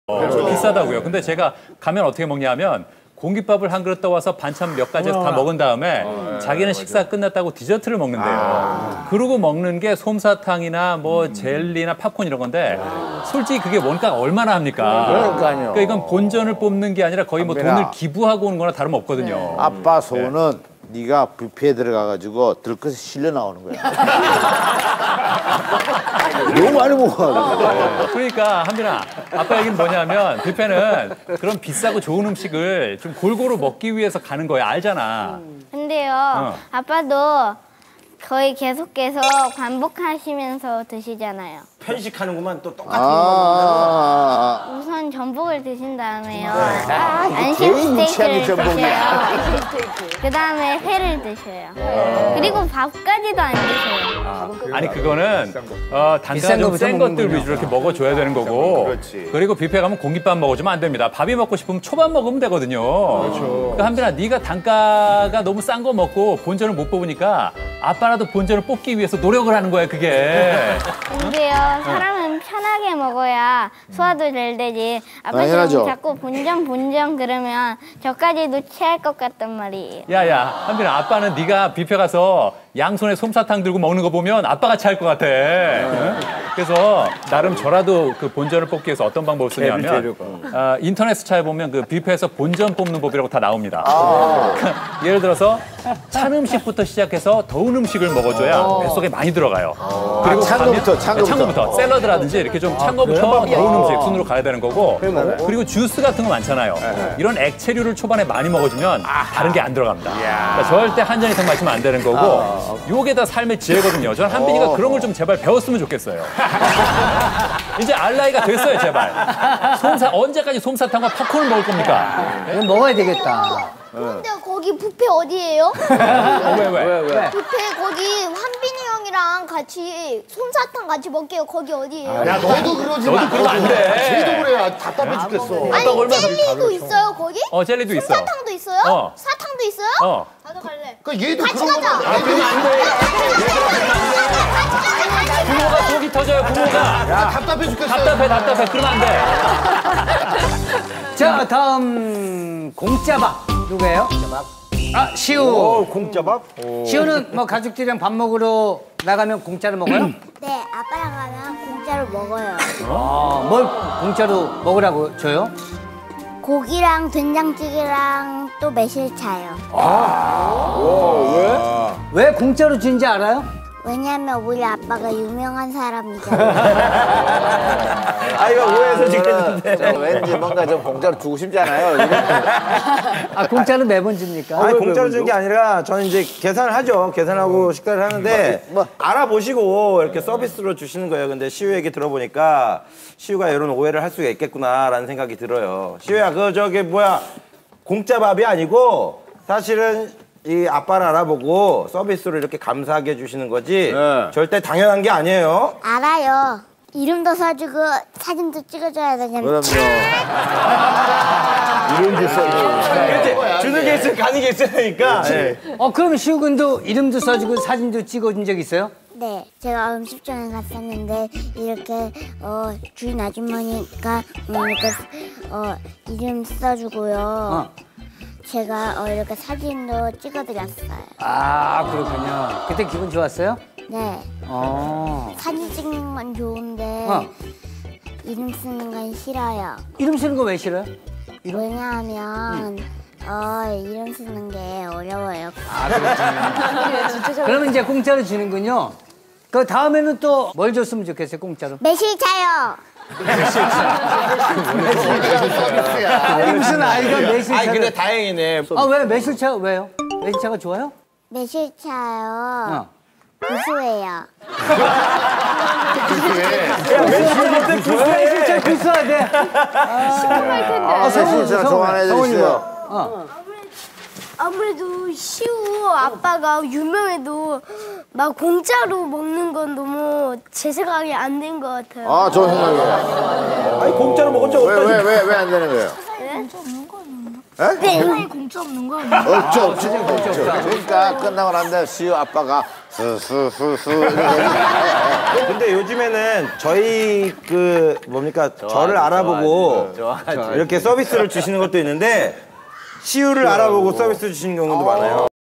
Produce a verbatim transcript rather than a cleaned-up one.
그렇죠. 비싸다고요. 근데 제가 가면 어떻게 먹냐면 공깃밥을 한 그릇 떠와서 반찬 몇 가지 다 먹은 다음에 어, 네, 자기는 맞아. 식사 끝났다고 디저트를 먹는데요. 아. 그러고 먹는 게 솜사탕이나 뭐 음. 젤리나 팝콘 이런 건데 아. 솔직히 그게 원가가 얼마나 합니까? 그러니까요. 그러니까 이건 본전을 뽑는 게 아니라 거의 뭐 돈을 기부하고 오는 거나 다름없거든요. 네. 아빠 소원은 네. 네가 뷔페에 들어가가지고 들것에 실려 나오는 거야. 너무 많이 먹어. 그러니까 한빈아, 아빠 얘기는 뭐냐면 뷔페는 그런 비싸고 좋은 음식을 좀 골고루 먹기 위해서 가는 거야. 알잖아. 근데요, 어. 아빠도 거의 계속해서 반복하시면서 드시잖아요. 편식하는구만 또 똑같은 아 거. 우선 전복을 드신 다음에요. 아, 안심 스테이크를 전복이야. 드셔요. 그 다음에 회를 드셔요. 아. 그리고 밥까지도 안 드셔요. 아, 아니 그거는 어, 단가가 좀 센 것들 위주로 이렇게 먹어줘야 되는 거고. 그렇지. 그리고 뷔페 가면 공깃밥 먹어주면 안 됩니다. 밥이 먹고 싶으면 초밥 먹으면 되거든요. 그렇죠. 그러니까 한빈아, 네가 단가가 너무 싼 거 먹고 본전을 못 뽑으니까 아빠라도 본전을 뽑기 위해서 노력을 하는 거야, 그게. 근데요, 사람은 편하게 먹어야 소화도 잘 되지. 아빠처럼 당연하죠. 자꾸 본전 본전 그러면 저까지도 체할 것 같단 말이에요. 야야, 한빈아, 아빠는 네가 뷔페 가서 양손에 솜사탕 들고 먹는 거 보면 아빠가 체할 것 같아. 응? 그래서 나름 저라도 그 본전을 뽑기 위해서 어떤 방법을 쓰냐면 어, 인터넷 차에 보면 그 뷔페에서 본전 뽑는 법이라고 다 나옵니다. 아. 예를 들어서 찬 음식부터 시작해서 더운 음식을 먹어줘야 뱃속에 많이 들어가요. 아. 그리고 찬 거부터, 가면, 찬 네, 거부터. 찬 거부터 샐러드라든지 이렇게 좀 찬 거부터 더운 음식 순으로 가야 되는 거고. 그리고 주스 같은 거 많잖아요. 이런 액체류를 초반에 많이 먹어주면 다른 게 안 들어갑니다. 그러니까 절대 한 잔 이상 마시면 안 되는 거고. 요게 다 삶의 지혜거든요. 저는 한빈이가 그런 걸 좀 제발 배웠으면 좋겠어요. 이제 알 나이가 됐어요, 제발. 솜사, 언제까지 솜사탕과 팝콘을 먹을 겁니까? 이건 먹어야 되겠다. 근데 거기 뷔페 어디예요? 어, 왜, 왜? 왜, 왜? 뷔페 거기 환빈이 형이랑 같이 솜사탕 같이 먹게요. 거기 어디예요? 야 너도 그러지 마. 너도 그러면 안 돼. 쟤도 그래. 답답해 죽겠어. 아니 젤리도 있어요 거기? 어, 젤리도 있어. 솜사탕도 있어요? 어. 사탕도 있어요? 어. 나도 갈래. 그 얘도 같이 그런 가자. 거. 아 그러면 안 돼. 부모가 속이 터져요, 부모가. 야 답답해 죽겠어. 답답해, 답답해. 그러면 안 돼. 자, 다음 공짜밥 누구예요? 아, 시우. 오, 공짜밥? 시우는 뭐 가족들이랑 밥 먹으러 나가면 공짜로 먹어요? 네, 아빠랑 가면 공짜로 먹어요. 아, 뭘 공짜로 먹으라고 줘요? 고기랑 된장찌개랑 또 매실차요. 왜 공짜로 주는지 알아요? 왜냐면 우리 아빠가 유명한 사람이잖아요. 아, 이거 오해해서 지겠는데. 왠지 뭔가 좀 공짜로 주고 싶지 않아요? 아, 공짜로 매번 줍니까? 아니, 공짜로 준 게 아니라 저는 이제 계산을 하죠. 계산하고 식사를 하는데 뭐, 뭐. 알아보시고 이렇게 서비스로 주시는 거예요. 근데 시우 얘기 들어보니까 시우가 이런 오해를 할 수가 있겠구나라는 생각이 들어요. 시우야, 그 저기 뭐야, 공짜밥이 아니고 사실은 이 아빠를 알아보고 서비스로 이렇게 감사하게 해주시는 거지 네. 절대 당연한 게 아니에요. 알아요. 이름도 써주고 사진도 찍어줘야 되잖아요. 그럼요. 이런 짓 써요. 그렇지. 주는 게 있으면 가는 게 있으니까. 네. 어, 그럼 시우 군도 이름도 써주고 사진도 찍어준 적 있어요? 네, 제가 음식점에 갔었는데 이렇게 어, 주인 아주머니가 음, 이렇게 어, 이름 써주고요. 어. 제가 어, 이렇게 사진도 찍어드렸어요. 아, 그렇군요. 그때 기분 좋았어요? 네, 어. 사진 찍는 건 좋은데 어. 이름 쓰는 건 싫어요. 이름 쓰는 거 왜 싫어요? 왜냐하면 어, 이름 쓰는 게 어려워요. 아, 그렇군요. 그러면 이제 공짜로 주는군요. 그 다음에는 또 뭘 줬으면 좋겠어요, 공짜로? 매실차요. 무슨 아이가 매실차? 아니, 근데 다행이네. 아, 왜 매실차 왜요? 매실차가 좋아요? 매실차요. 어. 고소해요. 매실차 구수하대. 아, 진짜 좋아해 주세요. 어. 아무래도 시우 아빠가 유명해도 막 공짜로 먹는 건 너무 제 생각에 안 된 것 같아요. 아, 좋은 생각이에요. 아니, 공짜로 먹은 적 왜, 없다니까. 왜, 왜, 왜 안 되는 거예요? 네? 에? 네. 공짜 없는 거 아니야? 없죠, 없죠, 없죠. 그러니까 끝나고 난 다음에 시우 아빠가 흐흐흐흐 이렇게 근데 요즘에는 저희 그 뭡니까 저를 알아보고 이렇게 서비스를 주시는 것도 있는데 시우를 알아보고 서비스 주시는 경우도 많아요.